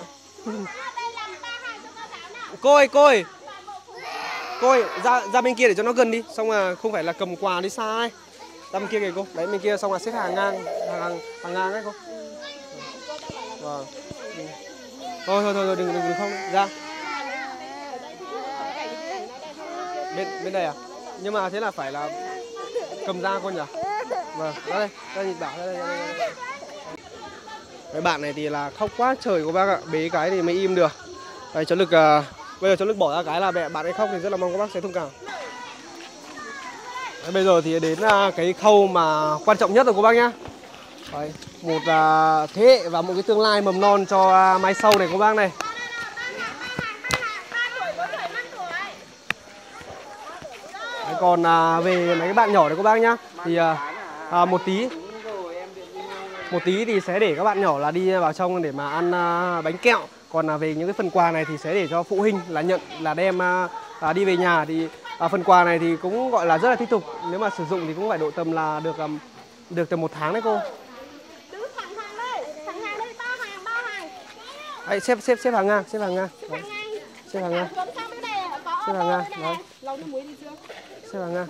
Cô ơi, cô ơi. Cô ơi, ra, ra bên kia để cho nó gần đi. Xong là không phải là cầm quà đi xa ấy. Ra bên kia kìa cô. Đấy, bên kia xong là xếp hàng ngang. Hàng, hàng ngang ấy cô. Vâng. Thôi, thôi, thôi, thôi đừng, đừng, đừng không. Ra. Bên, bên đây à? Nhưng mà thế là phải là cầm ra cô nhỉ? Vâng, ra đây. Ra nhìn bảo, ra đây, ra đây, ra đây. Cái bạn này thì là khóc quá trời cô bác ạ. Bế cái thì mới im được. Đây, cháu Lực... Uh, bây giờ cháu Lực bỏ ra cái là mẹ bạn ấy khóc thì rất là mong các bác sẽ thông cảm. Đấy, bây giờ thì đến uh, cái khâu mà quan trọng nhất rồi cô bác nhá. Đấy, một uh, thế hệ và một cái tương lai mầm non cho uh, mai sau này cô bác này. Đấy, còn uh, về mấy cái bạn nhỏ này cô bác nhá. Thì uh, uh, một tí Một tí thì sẽ để các bạn nhỏ là đi vào trong để mà ăn uh, bánh kẹo. Còn là về những cái phần quà này thì sẽ để cho phụ huynh là nhận, là đem à, đi về nhà. Thì à, phần quà này thì cũng gọi là rất là thiết thực. Nếu mà sử dụng thì cũng phải độ tầm là được um, được tầm một tháng đấy cô. Đấy, xếp xếp xếp hàng ngang, xếp hàng ngang. Đấy. Xếp hàng ngang. Xếp hàng ngang. Đấy. Xếp hàng ngang.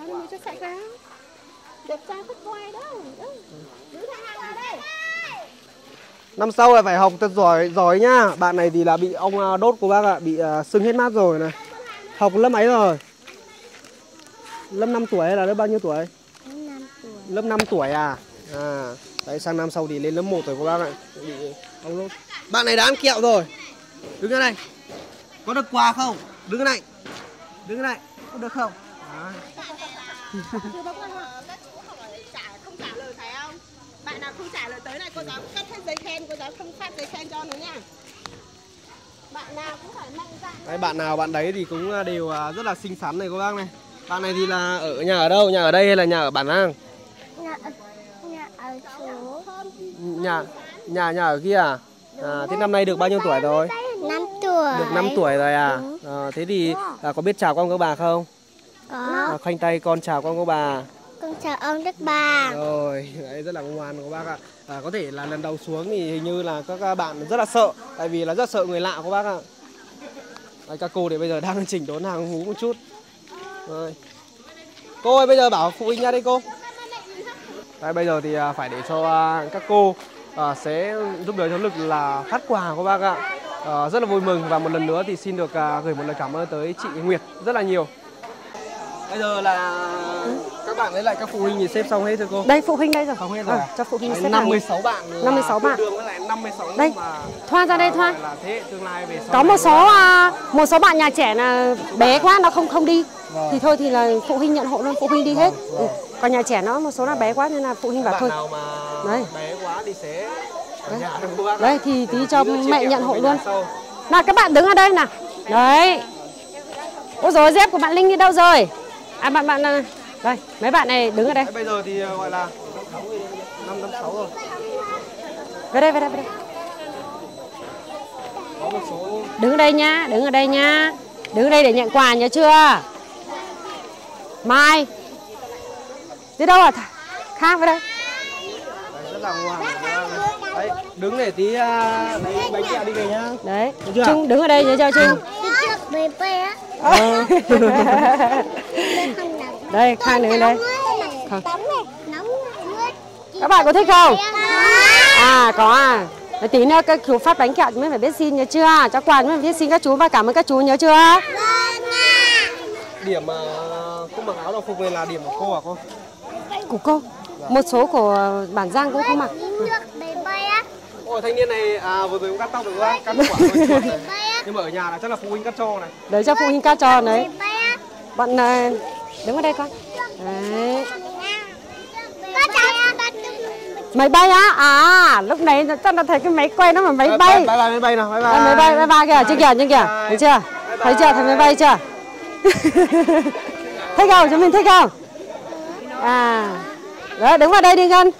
Năm sau là phải học thật giỏi giỏi nhá. Bạn này thì là bị ông đốt của bác ạ, bị uh, sưng hết mắt rồi này. Học lớp mấy rồi? Lớp năm tuổi hay là lớp bao nhiêu tuổi? năm tuổi. Lớp năm tuổi à? À, đấy sang năm sau thì lên lớp một rồi cô bác ạ. Bị ông đốt. Bạn này đã ăn kẹo rồi. Đứng ra đây. Có được quà không? Đứng ra này. Đứng ra này. Có được không? À. Không trả lời phải không? Bạn nào không trả lời tới này cô giáo cắt hết giấy khen, cô giáo không phát giấy khen cho nữa nha. Bạn nào cũng phải mạnh dạn. Đấy, bạn nào bạn đấy thì cũng đều rất là xinh xắn này cô bác này. Bạn này thì là ở nhà ở đâu? Nhà ở đây hay là nhà ở Bản Giang? Nhà, nhà ở chỗ. Nhà nhà nhà ở kia à? À, thế năm nay được bao nhiêu tuổi rồi? năm tuổi. Được năm tuổi rồi à? À thế thì à, có biết chào con các bà không? Có. À, khoanh tay con chào con các bà. Con chào ông Đức Bà. Rồi, đấy rất là ngoan của bác ạ. À, có thể là lần đầu xuống thì hình như là các bạn rất là sợ, tại vì là rất sợ người lạ của bác ạ. Đấy, các cô thì bây giờ đang chỉnh đốn hàng hú một chút. Rồi. Cô ơi, bây giờ bảo phụ huynh ra đây cô. Đấy, bây giờ thì phải để cho các cô à, sẽ giúp đỡ cháu Lực là phát quà của bác ạ. À, rất là vui mừng và một lần nữa thì xin được à, gửi một lời cảm ơn tới chị Nguyệt rất là nhiều. Bây giờ là các bạn lấy lại các phụ huynh thì xếp xong hết rồi cô. Đây phụ huynh đây rồi. Xong hết rồi. À, cho phụ huynh xếp năm mươi hàng. sáu bạn. năm mươi sáu bạn. Tương đương với lại năm mươi sáu đây. mà. Thoa ra đây Thoa. Là thế tương lai về sau. Có một số à, một số bạn nhà trẻ là bé quá nó không không đi. Vâng. Thì thôi thì là phụ huynh nhận hộ luôn, phụ huynh đi hết. Vâng, vâng. Ừ. Còn nhà trẻ nó một số là bé quá nên là phụ huynh bảo thôi. Nào mà đấy. Bé quá thì sẽ đấy. Đấy thì tí cho mẹ nhận hộ luôn. Nào các bạn đứng ở đây nào. Đấy. Ôi dồi, dép của bạn Linh đi đâu rồi? À bạn bạn đây, mấy bạn này đứng ở đây. Bây giờ thì gọi là năm năm sáu rồi. Về đây, về đây, về đây. Có một số... Đứng ở đây nhá, đứng ở đây nhá. Đứng ở đây để nhận quà nhớ chưa? Mai. Đi đâu à? Khác vào đây. Đấy, rất là ngoan. Đấy, đứng để tí lấy bánh kẹo đi về nhá. Đấy, Trung đứng ở đây nhớ chưa Trung? Bê bê á. Ờ. Đây, Khang đứng ở đây. Không. Các bạn có thích không? À, có à. Để tí nữa các chú phát bánh kẹo mới phải biết xin nhớ chưa? Cho quà mới phải biết xin các chú và cảm ơn các chú nhớ chưa? Điểm mà không mặc áo đồng phục này là điểm của cô à cô? Của cô. Một số của bản Giang cũng không mặc. Ôi thanh niên này à vừa rồi cũng cắt tóc được quá, cắt quả hơi chuột này. Nhưng mà ở nhà là chắc là phụ huynh cắt cho này. Đấy cho phụ huynh cắt cho đấy. Bạn đứng ở đây con. Đấy. Máy bay á? À, lúc này chắc là thấy cái máy quay nó mà máy bay. Bye bye máy bay nào, bye bye. À, máy bay, máy bay kìa, chưa kìa, chưa kìa. Thấy chưa? Thấy chưa? Thấy máy bay chưa? Thích không? Chúng mình thích không? À. Đấy, đứng vào đây đi con.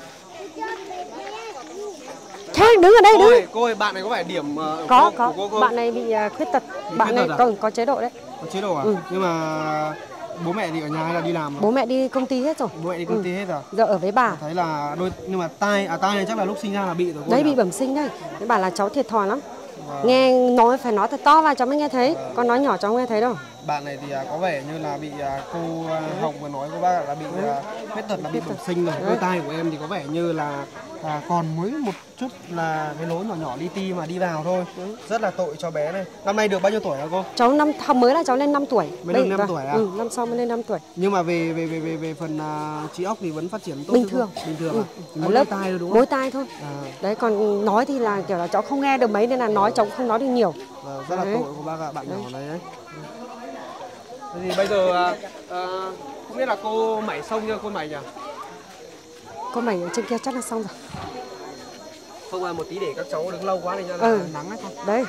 Khang đứng ở đây đứng. Cô ơi, bạn này có phải điểm uh, có cô, có cô, cô, bạn này bị uh, khuyết tật. Bị Bạn khuyết này tật à? có có chế độ đấy. Có chế độ à? Ừ. Nhưng mà bố mẹ thì ở nhà hay là đi làm? Bố mẹ đi công ty hết rồi. Bố mẹ đi công ty ừ. hết rồi. Giờ ở với bà. Thấy là đôi nhưng mà tai à tai này chắc là lúc sinh ra là bị rồi cô. Đấy nhỉ? bị bẩm sinh đây. Cái bà là cháu thiệt thòi lắm. Vâng. Nghe nói phải nói thật to vào cháu mới nghe thấy. Vâng. Con nói nhỏ cháu không nghe thấy đâu. Bạn này thì à, có vẻ như là bị à, cô à, Hồng vừa nói cô bác là bị à, khuyết tật là bị bẩm sinh rồi. Đôi tai của em thì có vẻ như là à, còn mới một chút là cái lỗ nhỏ nhỏ li ti mà đi vào thôi. Ừ. Rất là tội cho bé này. Năm nay được bao nhiêu tuổi hả cô? Cháu năm hôm mới là cháu lên năm tuổi. Mới lên năm vâng. tuổi à? Ừ, năm sau mới lên năm tuổi. Nhưng mà về về về về về phần à, trí óc thì vẫn phát triển tốt bình thường. Bình thường. Ừ. À? Mỗi lớp tai thôi đúng không? Mỗi tai thôi. À. Đấy còn nói thì là kiểu là cháu không nghe được mấy nên là nói cháu không nói được nhiều. À, rất là đấy. Tội của bác ạ, bạn đấy. Nhỏ này đấy. Thế thì bây giờ à, à, không biết là cô mảy xong chưa cô mảy nhỉ? Cô mày ở trên kia chắc là xong rồi. Không à, một tí để các cháu đứng lâu quá thì ra ừ. nắng đấy con. Đấy.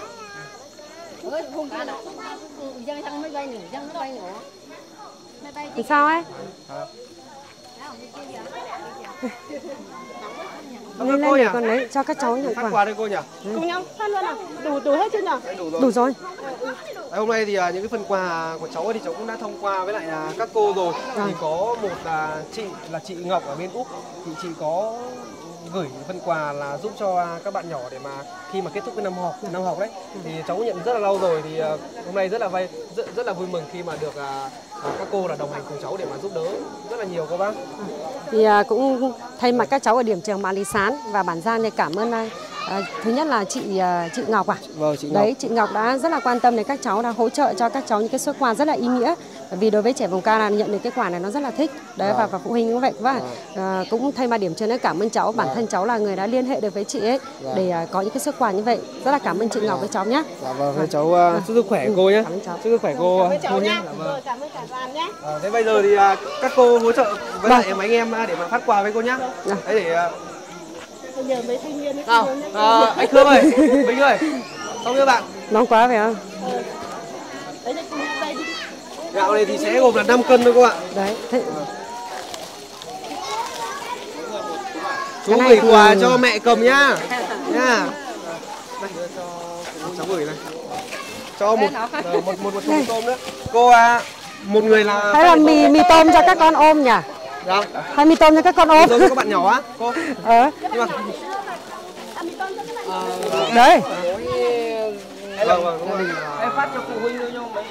Thì sao ấy? À. Lên lên để con lấy cho các cháu nhận quà. Phát quà đây cô nhỉ? Cùng nhau phát luôn à? Đủ đủ hết chưa nhỉ? Đấy, đủ rồi. Đủ rồi. Đấy, hôm nay thì à, những cái phần quà của cháu thì cháu cũng đã thông qua với lại à, các cô rồi. À. Thì có một là chị là chị Ngọc ở bên Úc thì chị có gửi phần quà là giúp cho các bạn nhỏ để mà khi mà kết thúc cái năm học năm học đấy thì cháu nhận rất là lâu rồi thì uh, hôm nay rất là vay rất, rất là vui mừng khi mà được uh, uh, các cô là đồng hành cùng cháu để mà giúp đỡ rất là nhiều cô bác. Thì uh, cũng thay mặt các cháu ở điểm trường Mã Lý Sán và bản Giang thì cảm ơn uh, uh, thứ nhất là chị uh, chị Ngọc à. Vâng, chị Ngọc. Đấy chị Ngọc đã rất là quan tâm đến các cháu, đã hỗ trợ cho các cháu những cái suất quà rất là ý nghĩa. Bởi vì đối với trẻ vùng cao là nhận được cái quà này nó rất là thích. Đấy và, và phụ huynh cũng vậy và uh, cũng thay mặt điểm trường để cảm ơn cháu, bản thân cháu là người đã liên hệ được với chị ấy để uh, có những cái suất quà như vậy. Rất là cảm ơn chị Ngọc với cháu nhé. Dạ vâng, à. cháu uh, chúc sức khỏe ừ. cô nhé. Chúc sức khỏe cô. Cảm ơn cháu nhé. Dạ vâng. Cảm ơn cả đoàn nhé. À, thế bây giờ thì uh, các cô hỗ trợ với vâng. lại mấy anh em uh, để mà phát quà với cô nhé. Đấy để uh... bây giờ mấy thanh niên ấy. Nào, à, anh Khương ơi, Bình ơi, xong chưa bạn? Nóng quá phải không? Ừ. Đấy, đây, đây đi. Gạo này thì sẽ gồm là năm cân thôi cô ạ. Đấy. Thế... Chú gửi quà thì... cho mẹ cầm nhá. Nha. Đây, cho cháu gửi này. Cho một một một một, một thùng tôm nữa. Cô à, một người là hay là mì mì tôm cho các con ôm nhỉ? Dạ. Hay mì tôm cho các con ôm. Mì tôm cho các bạn nhỏ á, cô. Ờ. Nhưng mà à, đấy. Vâng vâng, em phát cho phụ huynh thôi nhau mấy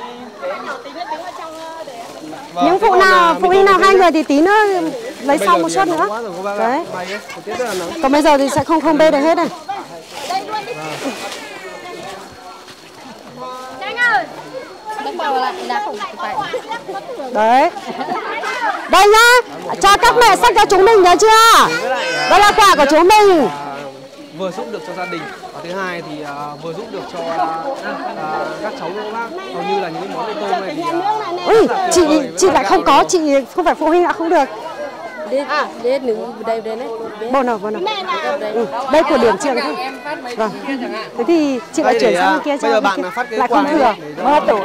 vâng, những phụ nào phụ huynh nào hai người thì tí nữa lấy sau một suất nữa. Đấy. Còn bây giờ thì sẽ không không bê được hết này. Tranh ơi. Đấy. Đây nhá, cho các mẹ xách cho chúng mình nhớ chưa? Đây là quà của chúng mình. Vừa giúp được cho gia đình và thứ hai thì uh, vừa giúp được cho uh, các cháu nữa bác. Hầu như là những cái món mì tôm này thì uh, Ui, chị chị lại không có, chị không phải phụ huynh đã không được. À, đây nữ đây đây đấy. Bộ nào, bộ nào. Ừ, đây của điểm trường thôi. Vâng. Thế thì chị lại chuyển sang kia cho. Bây giờ bạn là phát cái lại quà không thừa. mời Tủ.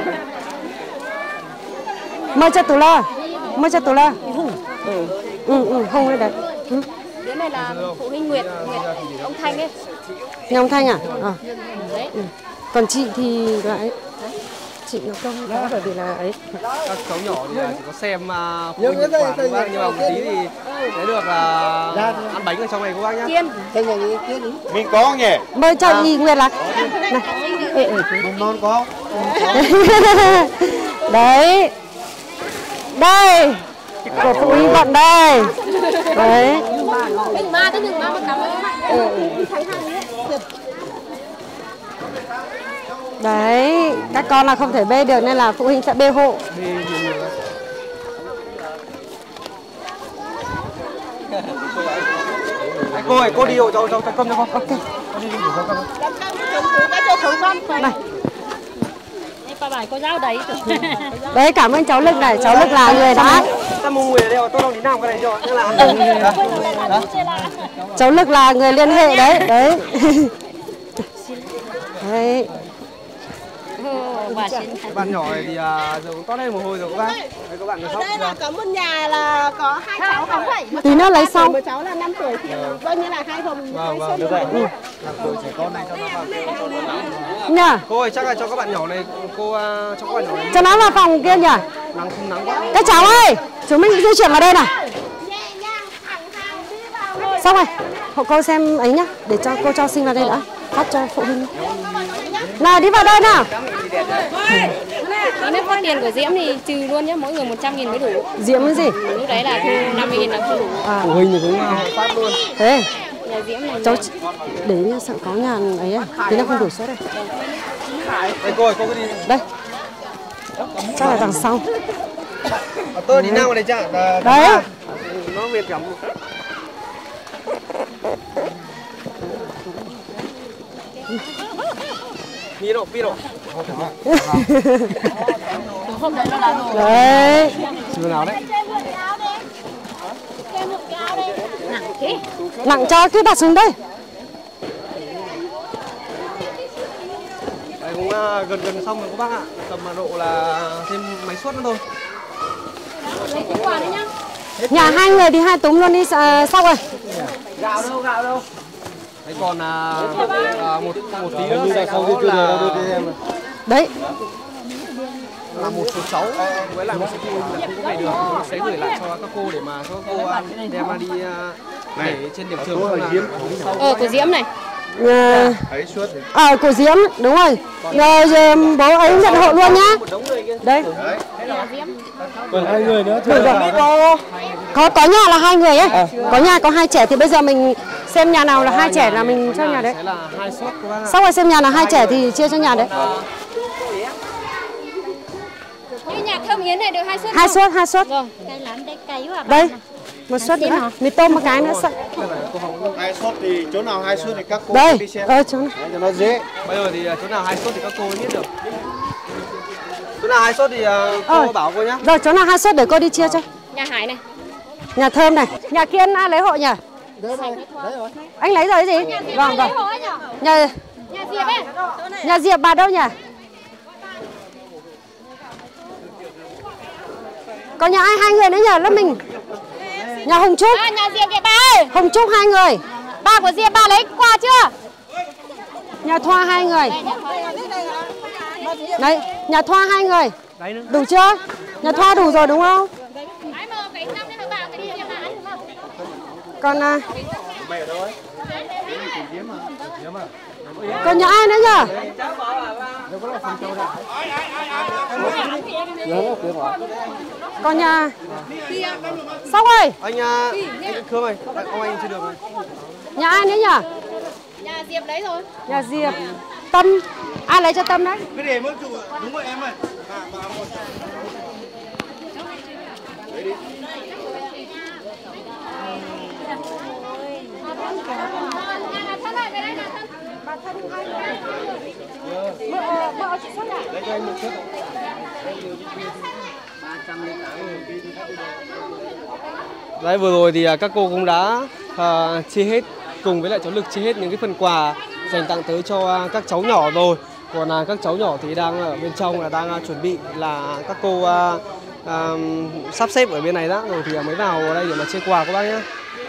Mời cho Tú La. Mời cho Tú La. Ừ, ừ, ừ, không đây đấy. Ừ. Cái này là phụ huynh Nguyệt, Nguyệt ông Thanh ấy. Nhà ông Thanh à? À. Ừ. Còn chị thì lại chị nó không có bởi vì là ấy. Các cháu nhỏ thì chỉ có xem uh, phụ huynh nhận quà của bác, nhưng mà một tí thì sẽ được uh, ăn bánh ở trong này của bác nhá. Chiên. Mình có nhỉ? Mời cho chị Nguyệt là. Này. Ê, ê. Mầm non có. Đấy. Đây. Của phụ huynh vận đây. Đấy. Đừng ma tới đừng ma mà cảm ơn. Đấy, các con là không thể bê được nên là phụ huynh sẽ bê hộ. Anh cô ơi, cô đi hộ cho cho cơm cho con. Ok. Cô đi đi cho cơm. Này. Bà bài cô giáo đấy. Đấy, cảm ơn cháu Lực này, cháu Lực là người đã. Ta mua người ở đây, tôi đâu đi làm cái này cho, nên là ăn. Cháu Lực là người liên hệ đấy, đấy. Đấy. Bạn nhỏ này thì uh, giờ cũng toát lên mồ hôi rồi các bác. Đấy, các bạn khóc. Đây là có một nhà là có hai cháu không vậy? Tí nữa lấy xong. Một cháu là năm tuổi thì coi như là hai thùng. Vâng, vâng, được rồi. Làm tuổi trẻ con này cho nó vào. Nhờ. Cô ơi, chắc là cho các bạn nhỏ này, cô uh, cho các bạn nhỏ này. Cho nó vào phòng kia nhỉ? Nắng không nắng quá. Các cháu ơi, chúng mình di chuyển vào đây nào. Xong rồi, hộ cô xem ấy nhá, để cho cô cho sinh vào đây đã. Phát cho phụ huynh. Nào, đi vào đây nào. Nếu có tiền của Diễm thì trừ luôn nhé, mỗi người một trăm nghìn mới đủ. Diễm cái gì? Lúc đấy là thu năm mươi nghìn là không đủ. À. Phụ huynh thì cũng uh, phát luôn. Thế. Nhà Diễm này Cháu để nhá, sợ có nhà ấy à, tí nó không đủ số đây. Đây cô ơi, cô cứ đi. Đây. Chắc là đằng sau. À, tôi đi nào ở đây chả? À, đấy. À, nó Việt lắm. Mi độ, mi độ. Đấy. Chưa nào đấy. Nặng cho cứ đặt xuống đây. Đấy cũng uh, gần gần xong rồi các bác ạ. Tầm độ là thêm mấy suất nữa thôi. Nhà hai người thì hai túm luôn đi, uh, xong rồi. Gạo đâu, gạo đâu. Đấy còn uh, uh, một một tí nữa sẽ có là đấy là một số cháu với lại một số phụ huynh là không có về được, sẽ gửi lại cho các cô để mà cho các cô đem mà đi uh, để trên điểm trường không là ờ của Diễm này. Ờ, à, của Diễm, đúng rồi. Nhờ, bố ấy nhận hộ luôn nhá. Đây. Còn hai người nữa. Được rồi. Có có nhà là hai người ấy. À. Có nhà có hai trẻ thì bây giờ mình xem nhà nào là hai trẻ là mình cho nhà đấy. Sẽ là hai suất các bác ạ. Sau rồi xem nhà là hai trẻ thì chia cho nhà đấy. Như nhà Thơm Yến này được hai suất. Hai suất, hai suất. Rồi. Cái lán đây cay quá. Đây. Một suất nữa. Mì tôm một cái nữa sợ. Hai suất thì chỗ nào hai suất thì các cô đây. đi xem. Ờ chỗ này. Cho nó dễ. Bây giờ thì chỗ nào hai suất thì các cô biết được. Chỗ nào hai suất thì uh, cô ờ. bảo cô nhá. Rồi chỗ nào hai suất để cô đi chia cho. Nhà Hải này. Nhà Thơm này. Nhà kia ai lấy hộ nhỉ? Đấy rồi. Đấy rồi. Anh lấy rồi cái gì? Vâng vâng. Nhà Nhà Diệp ấy. Nhà Diệp bà đâu nhỉ? Có nhà ai hai người nữa nhỉ? Lớp mình. Nhà Hồng Trúc. À, nhà Diệp kìa ba ơi. Hồng Trúc hai người. Ba của Diệp ba lấy quà chưa? Nhà Thoa hai người. Đấy, nhà Thoa hai người. Đủ chưa? Nhà Thoa đủ rồi đúng không? Còn à... còn nhà ai nữa nhỉ? Còn nhà xong rồi. Anh uh, anh Khương ơi, ông anh chưa được rồi. Nhà ai nữa nhỉ? Nhà Diệp lấy rồi. Nhà Diệp. Tâm. Ai lấy cho Tâm đấy? Cái để mất chủ đúng rồi em ơi. Đấy, vừa rồi thì các cô cũng đã uh, chia hết cùng với lại cháu Lực chia hết những cái phần quà dành tặng tới cho các cháu nhỏ rồi. Còn uh, các cháu nhỏ thì đang ở bên trong là đang uh, chuẩn bị là các cô uh, uh, sắp xếp ở bên này đó, rồi thì uh, mới vào đây để mà chia quà các bác nhé.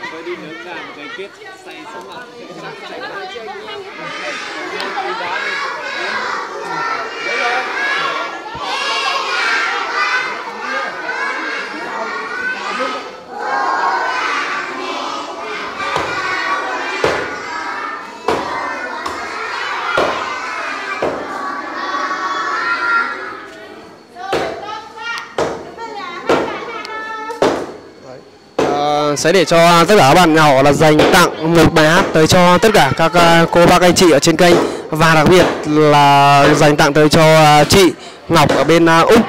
Sẽ để cho tất cả các bạn nhỏ là dành tặng một bài hát tới cho tất cả các cô bác anh chị ở trên kênh, và đặc biệt là dành tặng tới cho chị Ngọc ở bên Úc.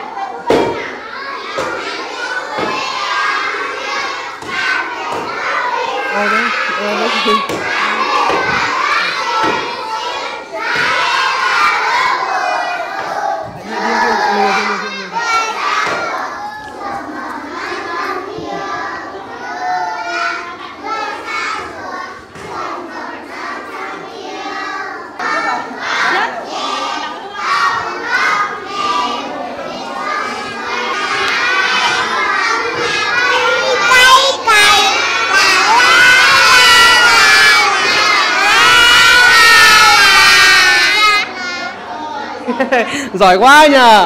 Giỏi quá nhờ.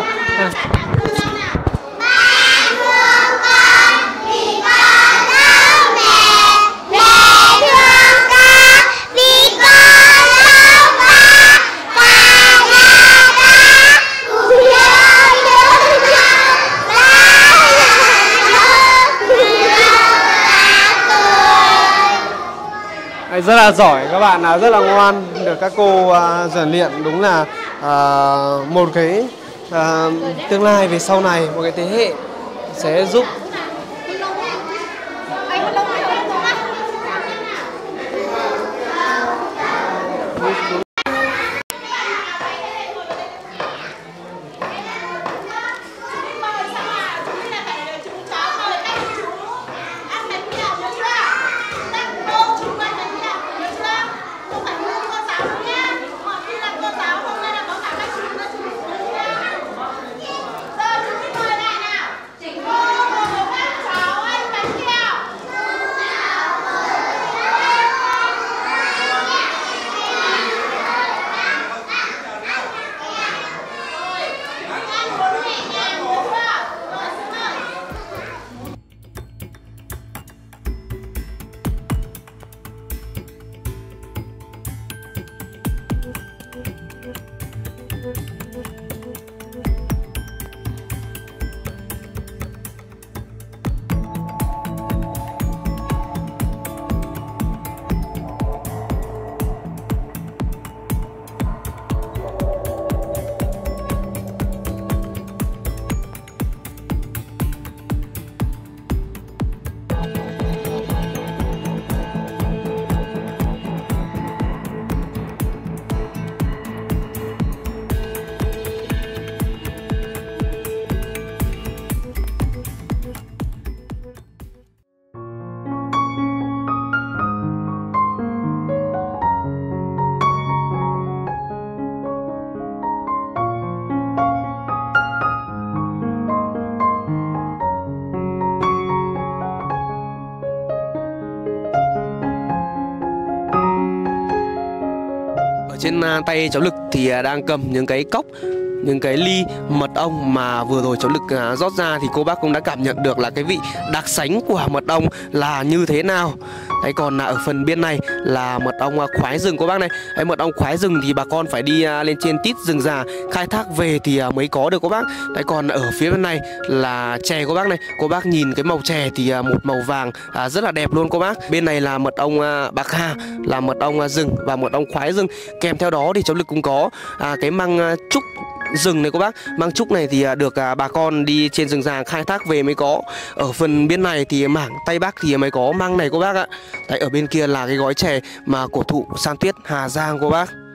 Rất là giỏi, các bạn là rất là ngoan, được các cô uh, rèn luyện, đúng là uh, một cái uh, tương lai về sau này, một cái thế hệ sẽ giúp trên tay cháu Lực thì đang cầm những cái cốc, những cái ly mật ong mà vừa rồi cháu Lực rót ra, thì cô bác cũng đã cảm nhận được là cái vị đặc sánh của mật ong là như thế nào. Đấy, còn ở phần bên này là mật ong khoái rừng cô bác này. Đấy, mật ong khoái rừng thì bà con phải đi lên trên tít rừng già khai thác về thì mới có được cô bác. Đấy, còn ở phía bên này là chè cô bác này. Cô bác nhìn cái màu chè thì một màu vàng rất là đẹp luôn cô bác. Bên này là mật ong bạc hà, là mật ong rừng và mật ong khoái rừng. Kèm theo đó thì cháu Lực cũng có cái măng trúc rừng này cô bác. Măng trúc này thì được bà con đi trên rừng già khai thác về mới có. Ở phần bên này thì mảng Tây Bắc thì mới có măng này cô bác ạ. Đấy, ở bên kia là cái gói chè mà cổ thụ San Tuyết Hà Giang cô bác.